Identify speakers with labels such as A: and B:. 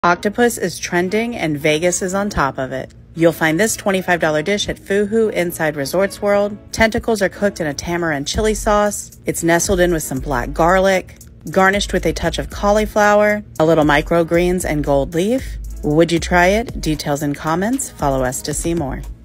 A: Octopus is trending and Vegas is on top of it. You'll find this $25 dish at Fuhu inside Resorts World. Tentacles are cooked in a tamarind chili sauce. It's nestled in with some black garlic, garnished with a touch of cauliflower, a little microgreens, and gold leaf. Would you try it? Details in comments. Follow us to see more.